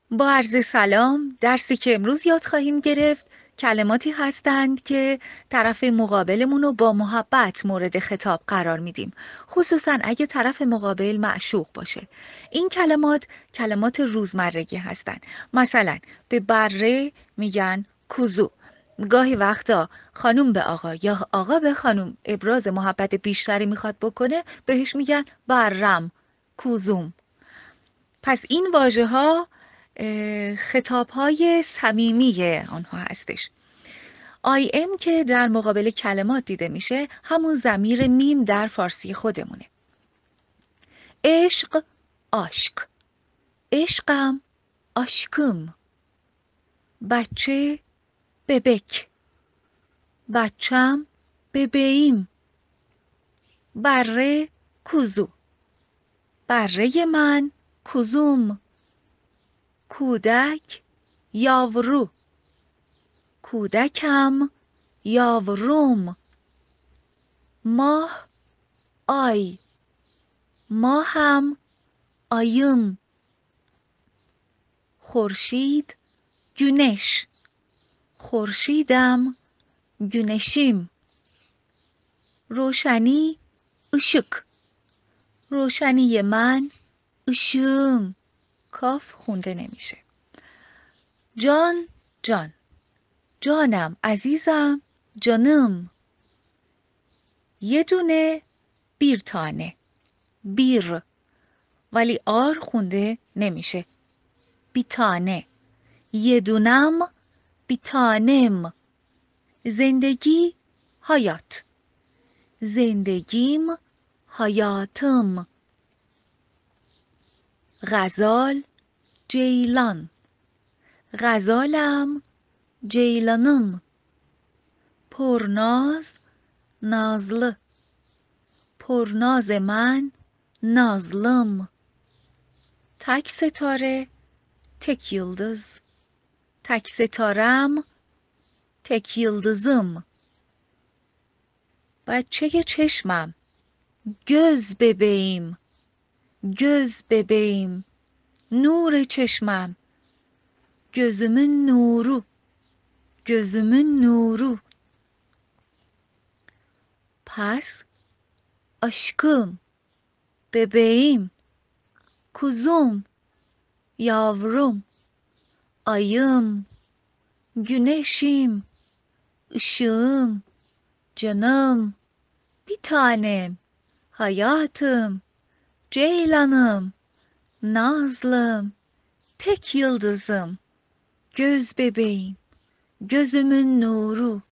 با عرض سلام، درسی که امروز یاد خواهیم گرفت کلماتی هستند که طرف مقابلمون رو با محبت مورد خطاب قرار میدیم، خصوصا اگه طرف مقابل معشوق باشه. این کلمات روزمرگی هستند. مثلا به بره میگن کوزو. گاهی وقتا خانم به آقا یا آقا به خانم ابراز محبت بیشتری میخواد بکنه، بهش میگن برم، کوزوم. پس این واژه ها خطاب های صمیمی آنها هستش. آی ام که در مقابل کلمات دیده میشه همون ضمیر میم در فارسی خودمونه. عشق، آشک، عشقم، آشکم. بچه، ببک، بچم، ببیم. بره، کوزو، بره من، کوزوم. کودک، یاورو، کودکم، یاوروم. ماه، آی، ماهم، آیم. خورشید، گونش، خورشیدم، گونشیم. روشنی، اشک، روشنی من، اشوم. کاف خونده نمیشه. جان، جان، جانم عزیزم، جانم. یه دونه، بیرتانه، بیر، ولی آر خونده نمیشه. بیتانه. یه دونم، بیتانم. زندگی، حیات، زندگیم، حیاتم. غزال، جیلان، غزالم، جیلانم. پرناز، نازله، پرناز من، نازلم. تک ستاره، تک یıldız، تک ستارم، تک یıldızım. بچه چشمم، göz bebeğim، göz bebeğim. نور چشمم، gözümün nuru، gözümün nuru. پس aşkım، bebeğim، kuzum، yavrum. Ayım, güneşim, ışığım, canım, bir tanem, hayatım, ceylanım, nazlım, tek yıldızım, göz bebeğim, gözümün nuru.